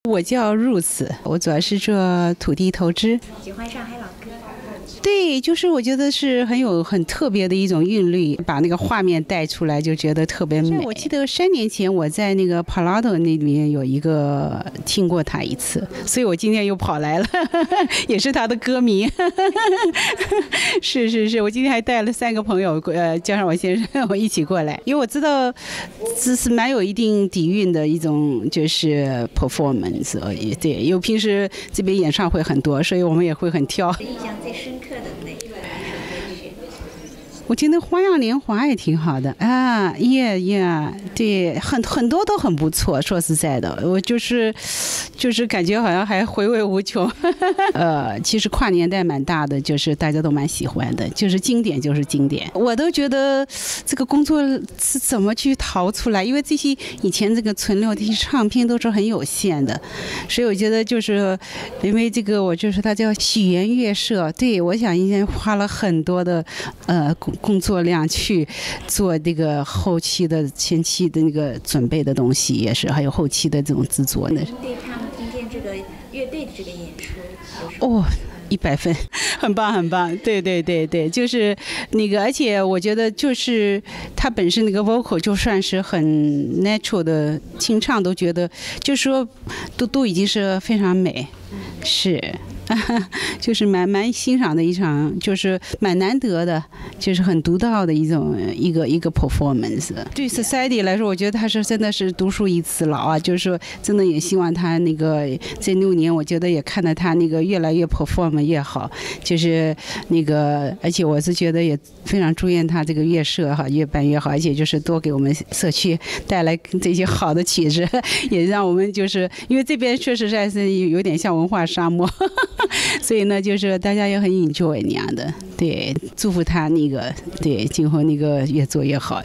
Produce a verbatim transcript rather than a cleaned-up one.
我叫 Ruth， 我主要是做土地投资。 喜欢上海老歌？ 对，就是我觉得是很有很特别的一种韵律，把那个画面带出来，就觉得特别美。我记得三年前我在那个 Palado 那里面有一个听过他一次，所以我今天又跑来了，也是他的歌迷。是是是，我今天还带了三个朋友，呃，加上我先生，我一起过来，因为我知道这是蛮有一定底蕴的一种就是 performance， 对，因为平时这边演唱会很多，所以我们也会很挑。 印象最深刻的哪一首歌曲？ 我觉得《花样年华》也挺好的啊，耶耶，对，很很多都很不错。说实在的，我就是就是感觉好像还回味无穷。呃，其实跨年代蛮大的，就是大家都蛮喜欢的，就是经典就是经典。我都觉得这个工作是怎么去淘出来，因为这些以前这个存留这些唱片都是很有限的，所以我觉得就是因为这个，我就是它叫喜源乐社，对，我想应该花了很多的呃工工作量去做这个后期的前期的那个准备的东西，也是还有后期的这种制作呢。 对他们今天这个乐队的这个演出哦，一百分，很棒很棒，对对对对，就是那个，而且我觉得就是他本身那个 vocal 就算是很 natural 的清唱，都觉得就是说都都已经是非常美，是。就是蛮蛮欣赏的一场，就是蛮难得的，就是很独到的一种一个一个 performance。对 Society 来说，我觉得他是真的是独树一帜了啊！就是说，真的也希望他那个这六年，我觉得也看到他那个越来越 perform 越好，就是那个，而且我是觉得也非常祝愿他这个乐社哈越办越好，而且就是多给我们社区带来这些好的曲子，也让我们就是因为这边确实在是有点像文化沙漠。所以呢，就是大家也很 enjoy 那样的，对，祝福他那个，对，今后那个越做越好。